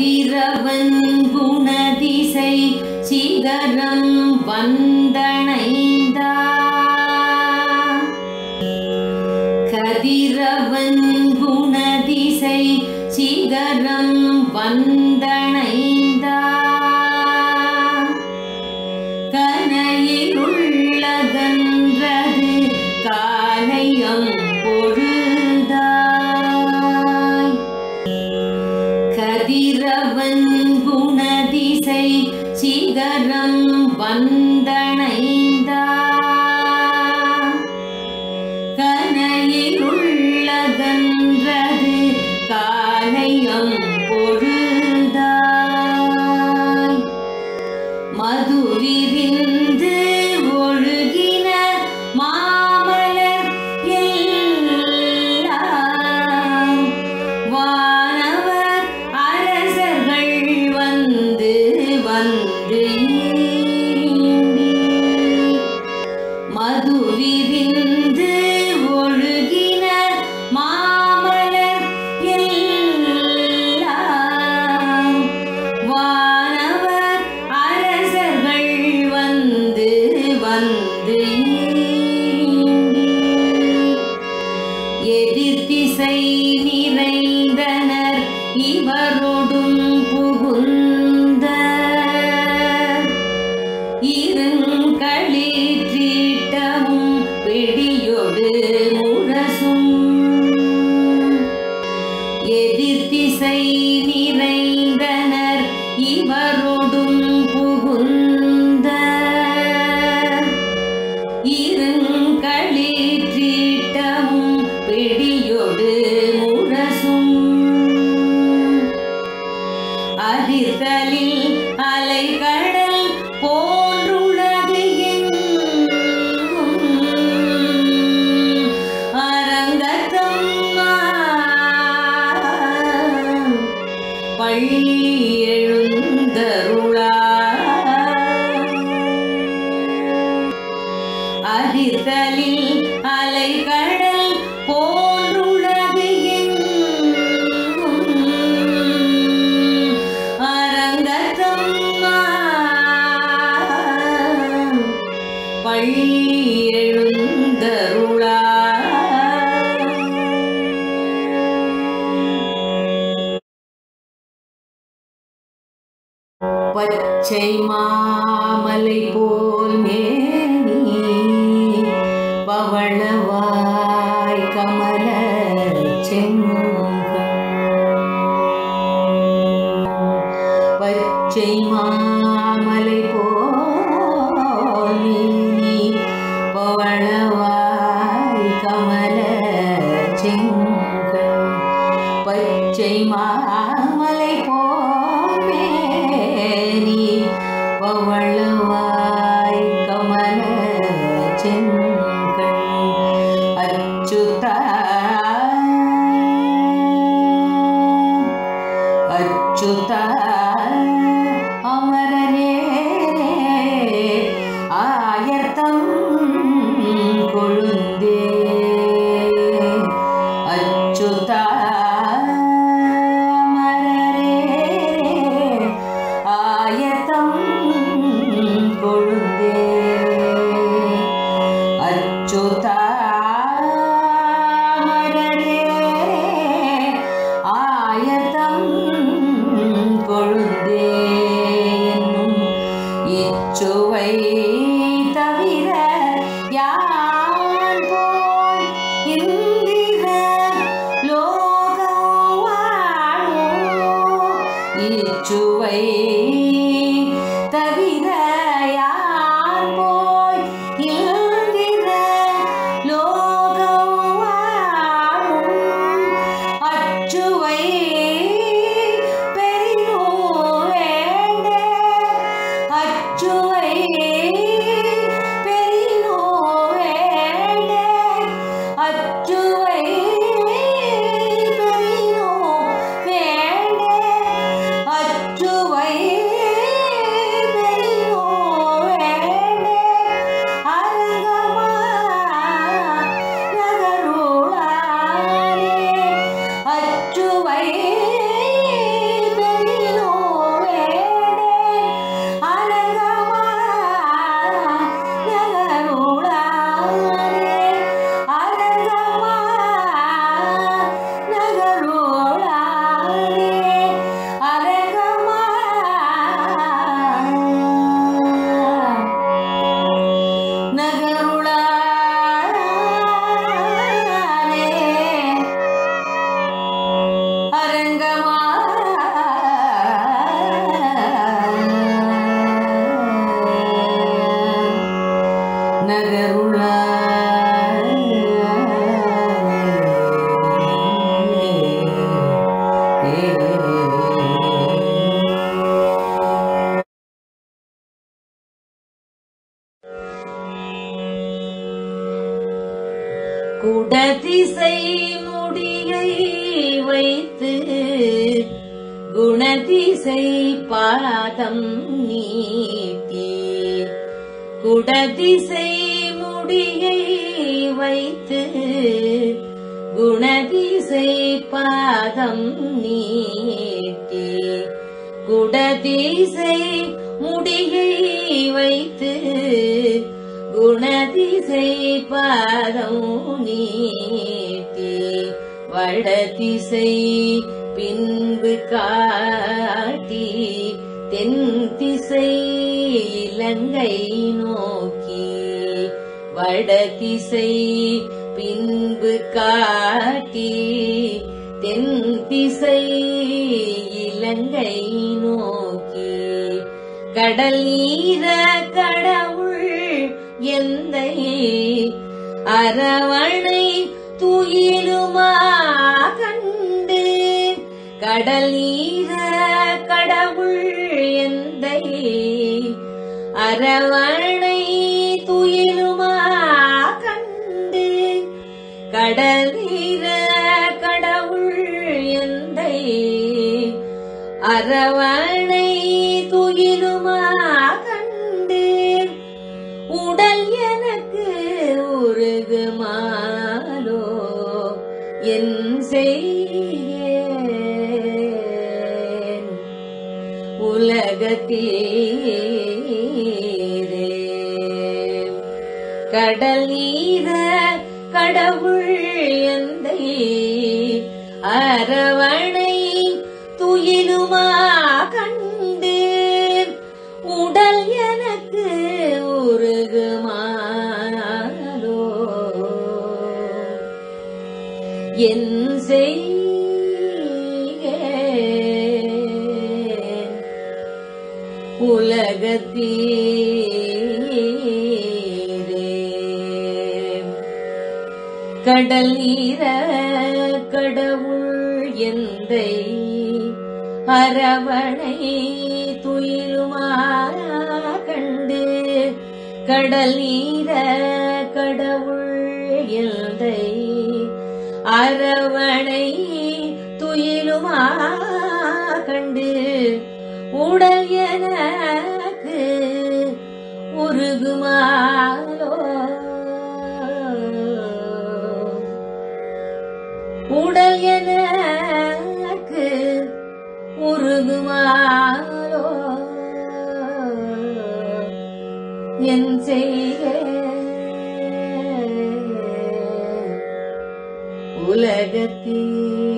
கதிரவன் குணதிசை சிகரம் வந்தணைந்தார். கதிரவன் குணதிசை சிகரம் வந்தணைந்தார். கனையில் உள்ளகன்றது காலையம் பொழுதாய். கதிரவன் குணதிசை சிகரம் வந்தணைந்தார். கனையில் உள்ளகன்றது காலையம் பொழுதாய். மதுவிரிந்து ஒழுகின மாமலர் எல்லாம் வானவர் அரசர்கள் வந்து வந்து ஏண்டி. மதுவிரிந்து ஒழுகின மாமலர் எல்லாம் வானவர் அரசர்கள் வந்து வந்து ஏண்டி. எதிர்திசை நிறைந்தனர் இவரோடும் புகுந்த இருங்களிற்றீட்டமும் பிடியொடு முரசும். எதிர்திசை நிறைந்தனர் இவரோடும் புகுந்த இருங்களிற்றீட்டமும் பிடியொடு முரசும். அதிர்தலில் அலைகடல் போன்றுள்ளது எங்கும் அரங்கத்தம் பள்ளி எழுந்தருளாய். அதிர்தலில் அலைகடல் போன்றுள்ளது எங்கும் அரங்கத்தம் பள்ளி எழுந்தருளாய். பச்சை மாமலை போல் மேனி பவளவாய் கமல செங்கண். பச்சை மாமலை போல் மேனி பவளவாய் கமல செங்கண். பச்சை மாமலை போல் மேனி பவளவாய் கமல செங்கண். அச்சுதா அச்சுதா அமரரே ஆயர்த்தம் கொழுந்தே. அச்சுதா அமரரே ஆயர்த்தம் கொழுந்தே. அச்சுதா அமரரே ஆயர்த்தம் கொழுந்தே. என்னும் இச்சுவை தவிர யான் போய் இந்திர லோகம் வாழும். இச்சுவை தவிர யான் போய் இந்திர லோகம் வாழும். அச்சுவை பெரினோ வேண்ட. அச்சுவை பெரினோ வேண்ட. அச்சுவை பெரினோ வேண்ட. அச்சுவை முடியை வைத்து குணதிசை பாதம் நீட்டி குடதிசை முடியை வைத்து குணதிசை பாதம் நீட்டி குடதிசை முடியை வைத்து குணதிசை பாதம் நீட்டி வடதிசை பின்பு காட்டி தென் திசை இலங்கை நோக்கி வடதிசை பின்பு காட்டி தென் திசை இலங்கை நோக்கி கடல் நீர கடவுள் எந்தை அரவணை துயிலுமா கண்டு கடல் நீர கடவுள் எந்தை அரவணை துயிலுமா கண்டு கடல் நீர கடவுள் எந்தை அரவணை துயிலுமா கண்டு உடல் எனக்கு உருகுமாலோ என் செய்யேன் உலகத்தீரே கடல் நீர கடவுள் எந்தை அரவணை துயிலுமா கண்டு உடல் எனக்கு உருகுமாலோ என் செய்யேன் உலகத்தீரே கடல் நீர கடவுள் எந்தை அரவணை துயிலுமா கண்டு கடல் நீர கடவுள் எந்தை அரவணை துயிலுமா கண்டு உடல் எனக்கு உருகுமாலோ உடல் எனக்கு உருகுமாலோ என் செய்க உலகத்தில்